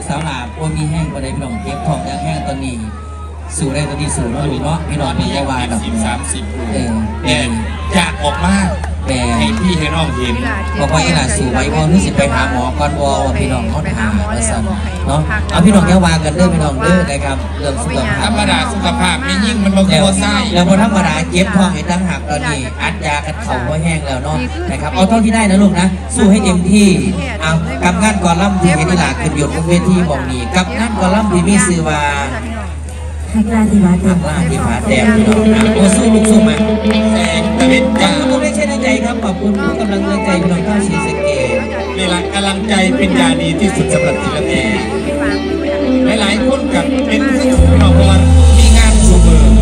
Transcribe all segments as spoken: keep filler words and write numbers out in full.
สาวหลาโอ้มีแห้งประเดี๋ยวพี่น้องเก็บทองยังแห้งตอนนี้สู่ได้ตอนนี้สู่แล้วลูกเนาะพี่น้องมียาวาดอกสิบสามสิบลูกเออแต่อยากออกมาแต่ให้พี่ให้น้องเห็นบอกว่าอีหลาสู่ไว้พอรู้สึกไปหาหมอก่อนวอว่าพี่น้องเขาถามว่าสั่นเนาะเอาพี่น้องแค่วางกันเด้อพี่น้องเด้อนะครับเรื่องสุขธภาร พรมดาสุขภาพไม่ยิ่งมันบ่แล้วพอไส้แล้วพอธรรมดาเจ็บท้องเห็นตั้งหักตอนนี้อัดยากันเข่าก็แห้งแล้วเนาะนะครับเอาเท่าที่ได้นะลูกนะสู้ให้เต็มที่เอากับงานกอลัมน์ที่เห็นอีหลาขึ้นอยู่บนเวทีบอกนี้กับงานกอลัมน์ที่มีชื่อว่าหักลาที่มาหักลาที่ผาแดงพี่น้องนะโอ้สู้ลูกสู้มาแสงตะเวนขอจ้าบคุณไม่ใช่ในใจครับขอบคุณทุกกำลังใจพี่น้องข้าวชีสเกตเวลากำลังใจเป็นยาดีที่สุดสำหรับทีละทีหลายๆคนกับเป็นซึ่งพี่น้องวันมีงานสูบเบอร์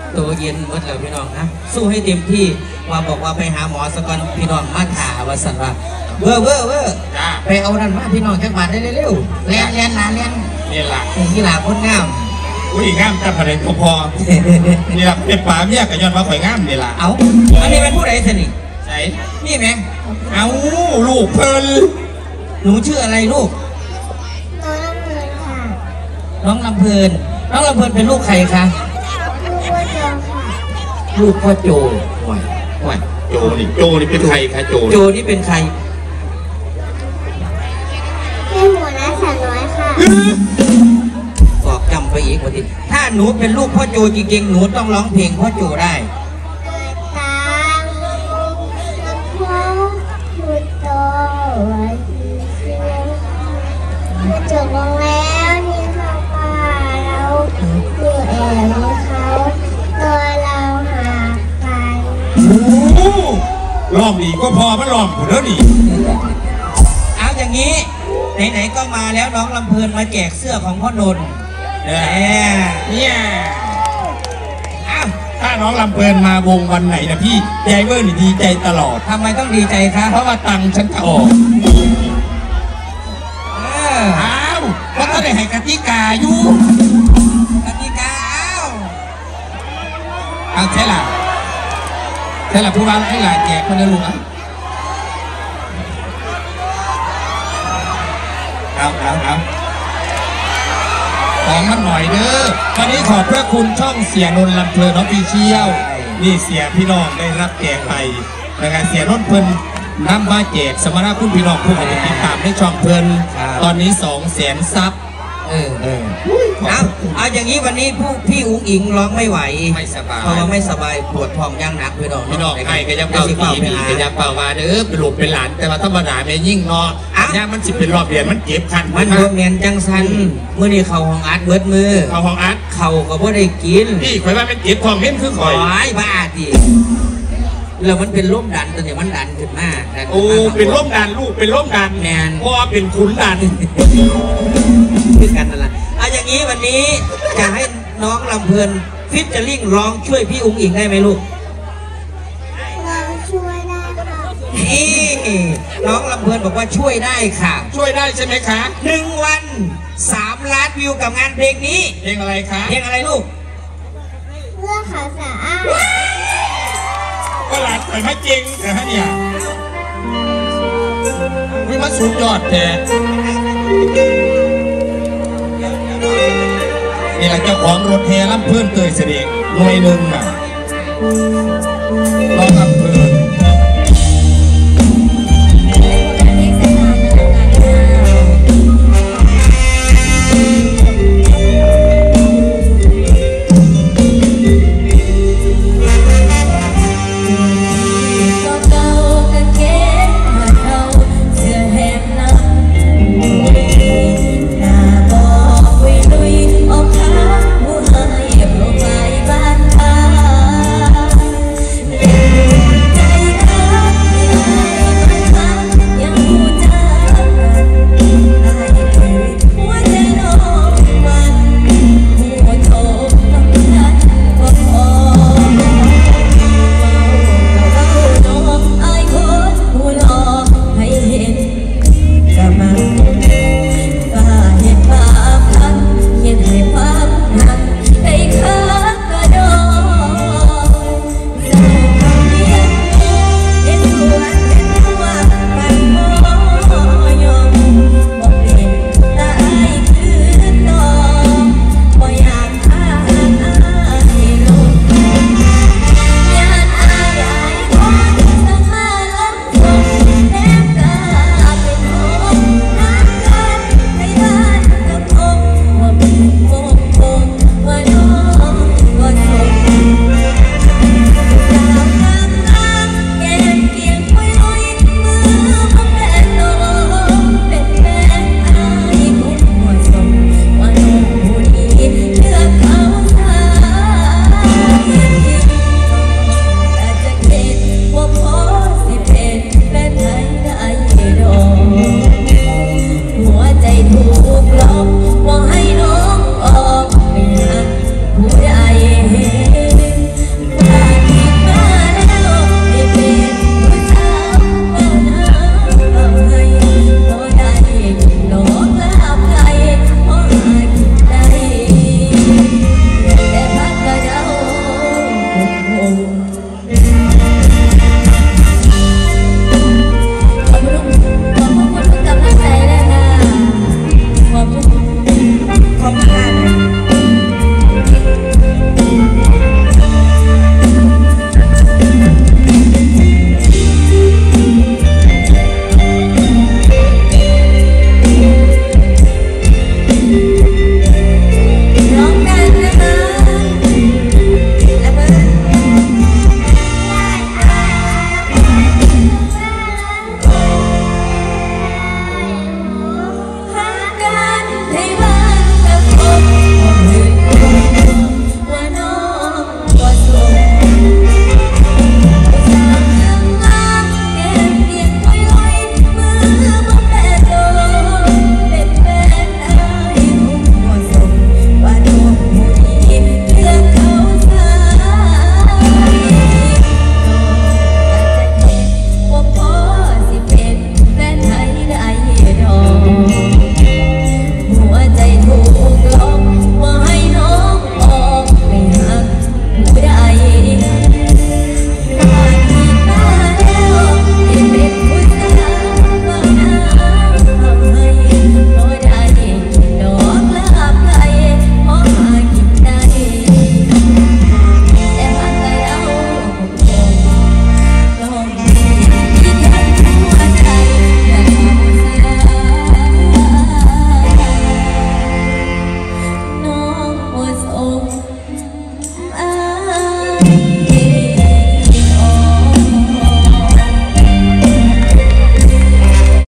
ตัวเย็นหมดแล้วพี่น้องนะสู้ให้เต็มที่ว่าบอกว่าไปหาหมอสกอนพี่น้องมาถาว่าสันว่าเว้อเว้อเว้อไปเอานั่นมาพี่น้องจังหวัดได้เร็วๆเลี้ยนเลี้ยนหลานเลี้ยนนี่แหละกีฬาคนงามอุ้ยงามจับอะไรพอพอนี่แหละเป็นป่าเมียกับย้อนมาข่อยงามนี่แหละเอาอันนี้เป็นผู้ใดสินี่ใช่นี่แม่เอาลูกเพลินหนูชื่ออะไรลูกน้องลำเพลินค่ะน้องลำเพลินน้องลำเพลินเป็นลูกใครคะลูกพ่อโจค่ะลูกพ่อโจห่วยห่วยโจนี่โจนี่เป็นใครคะโจโจนี่เป็นใครพี่หัวหน้าสาวน้อยค่ะสอบจำไปอีกวันทีถ้าหนูเป็นลูกพ่อโจจริงๆหนูต้องร้องเพลงพ่อโจได้ตาพ่อพูดโตจบลงแล้วนี่เขาป่าเราอยู่แอบเขาตัวเราหากันโอ้ลองดีก็พอมันลองผมแล้วนี่เอาอย่างนี้ไหนๆก็มาแล้วน้องลำเพลินมาแจกเสื้อของพ่อนนท์เนี่ยแหมเนี่ยอ้าวถ้าน้องลำเพลินมาวงวันไหนนะพี่ยายเวอร์นี่ดีใจตลอดทำไมต้องดีใจคะเพราะว่าตังค์ฉันจะออกเอออ้าวก็ต้องได้ให้กติกาอยู่กติกาเอาเอาใช่ล่ะใช่ล่ะผู้ว่าให้หลานแจกคนละลูกอ่ะเอาเอาเอาของมันหน่อยเด้อวันนี้ขอบพระคุณช่องเสียนนท์ลำเพลินออฟฟิเชียลนี่เสียพี่น้องได้รับแจกไปนะครับเสียนนท์เพลินนำมาแจกสมนาคุณพี่น้องผู้เข้าไปติดตามในช่องเพลินตอนนี้สองแสนซับเออเออเอาเอาอย่างนี้วันนี้ผู้พี่อุ้งอิงร้องไม่ไหวไม่สบายเพราะว่าไม่สบายปวดท้องย่างหนักพี่น้องพี่น้องให้ก็ยังเป่าตีมีก็ยังเป่ามาเด้อเป็นลูกเป็นหลานแต่ว่าธรรมดาไม่ยิ่งเนาะย่ามันสิเป็นรอบเดือนมันเก็บคันมันโดนเมียนจังสันเมื่อนี้เขาห้องอัดเบิดมือเอาของอัดเขาก็บ่ได้กินพี่ข่อยว่าเป็นเก็บของเล่นคือขข่ออยยบ้าดิแล้วมันเป็นร่มดันตัวนี้มันดันขึ้นมาดันขึ้โอ้นมาเป็นร่มดันลูกเป็นร่มดันแมนพ่อเป็นขุนดันคือกันนั่นแหละเอาอย่างนี้วันนี้จะให้น้องลำเพลินฟิชเจอริ่งร้องช่วยพี่อุ้งอิงได้ไหมลูกเราช่วยได้ค่ะนี่น้องลำเพลินบอกว่าช่วยได้ค่ะช่วยได้ใช่ไหมคะหนึ่งวันสามล้านวิวกับงานเพลงนี้เพลงอะไรคะเพลงอะไรลูกเพื่อขาวสะอาดก็หลานข่อยมาจริงแต่ฮะเนี่ยนี่มันสุดยอดแท้นี่แหละเจ้าของรถแห่ลำเพื่อนเตยเสด็จหน่วยหนึ่งอ่ะรอลำเพื่อน